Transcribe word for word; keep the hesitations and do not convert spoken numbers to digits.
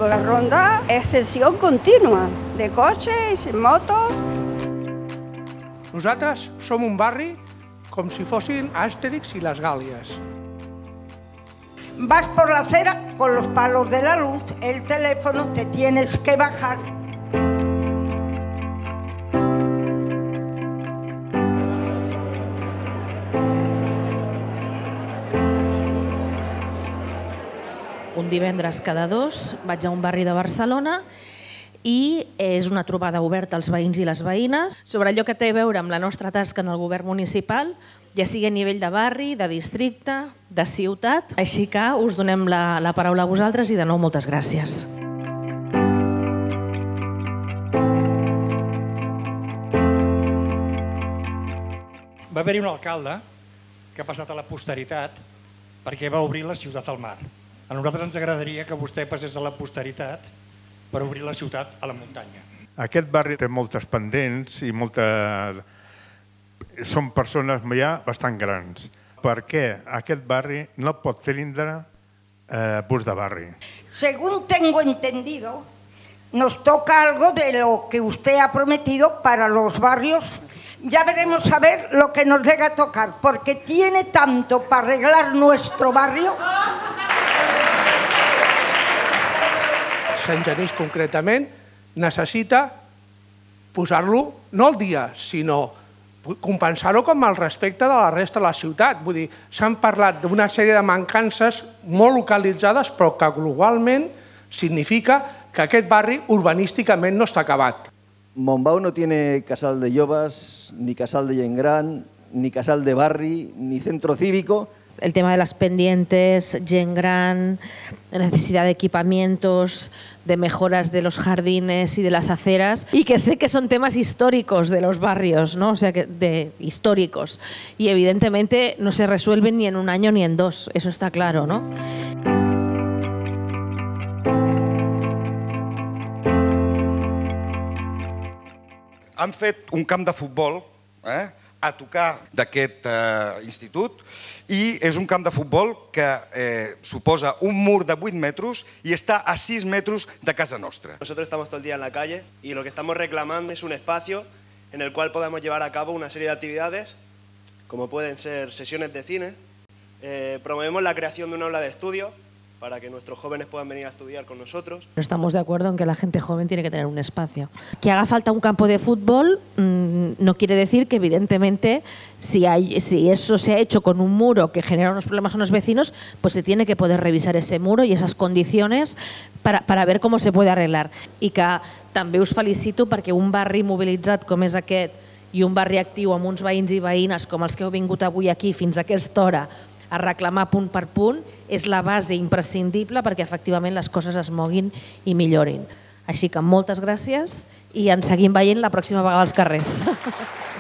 La ronda es sessió contínua, de cotxes, motos. Nosaltres som un barri com si fossin Astèrix i les Gàlies. Vas por la acera con los palos de la luz, el teléfono te tienes que bajar. Un divendres cada dos vaig a un barri de Barcelona i és una trobada oberta als veïns i les veïnes sobre allò que té a veure amb la nostra tasca en el govern municipal, ja sigui a nivell de barri, de districte, de ciutat. Així que us donem la, la paraula a vosaltres i de nou moltes gràcies. Va haver-hi un alcalde que ha passat a la posteritat perquè va obrir la ciutat al mar. A nosaltres ens agradaria que vostè passés a la posteritat per obrir la ciutat a la muntanya. Aquest barri té moltes pendents i molta... són persones ja bastant grans. Per què aquest barri no pot tindre eh, bus de barri? Según tengo entendido, nos toca algo de lo que usted ha prometido para los barrios. Ya veremos a ver lo que nos llega a tocar, porque tiene tanto para arreglar nuestro barrio. Sant Genís concretament necessita posar-lo no al dia, sinó compensar-ho com el respecte de la resta de la ciutat. Vull dir, s'han parlat d'una sèrie de mancances molt localitzades, però que globalment significa que aquest barri urbanísticament no està acabat. Montbau no tiene casal de joves, ni casal de gent gran, ni casal de barri, ni centro cívico. El tema de las pendientes, gent gran, necesidad de equipamientos, de mejoras de los jardines y de las aceras, y que sé que son temas históricos de los barrios, ¿no? O sea, que de históricos, y evidentemente no se resuelven ni en un año ni en dos, eso está claro, ¿no? Han fet un camp de futbol, eh? a tocar d'aquest eh, institut, i és un camp de futbol que eh, suposa un mur de vuit metres i està a sis metres de casa nostra. Nosotros estamos todo el día en la calle y lo que estamos reclamando es un espacio en el cual podamos llevar a cabo una serie de actividades, como pueden ser sesiones de cine. Eh, promovemos la creación de un aula de estudio para que nuestros jóvenes puedan venir a estudiar con nosotros. Estamos de acuerdo en que la gente joven tiene que tener un espacio. Que haga falta un campo de fútbol mmm, no quiere decir que evidentemente si, hay, si eso se ha hecho con un muro que genera unos problemas a los vecinos, pues se tiene que poder revisar ese muro y esas condiciones para, para ver cómo se puede arreglar. I que també us felicito perquè un barri mobilitzat com és aquest i un barri actiu amb uns veïns i veïnes com els que heu vingut avui aquí fins a aquesta hora a reclamar punt per punt, és la base imprescindible perquè efectivament les coses es moguin i millorin. Així que moltes gràcies i ens seguim veient la pròxima vegada als carrers.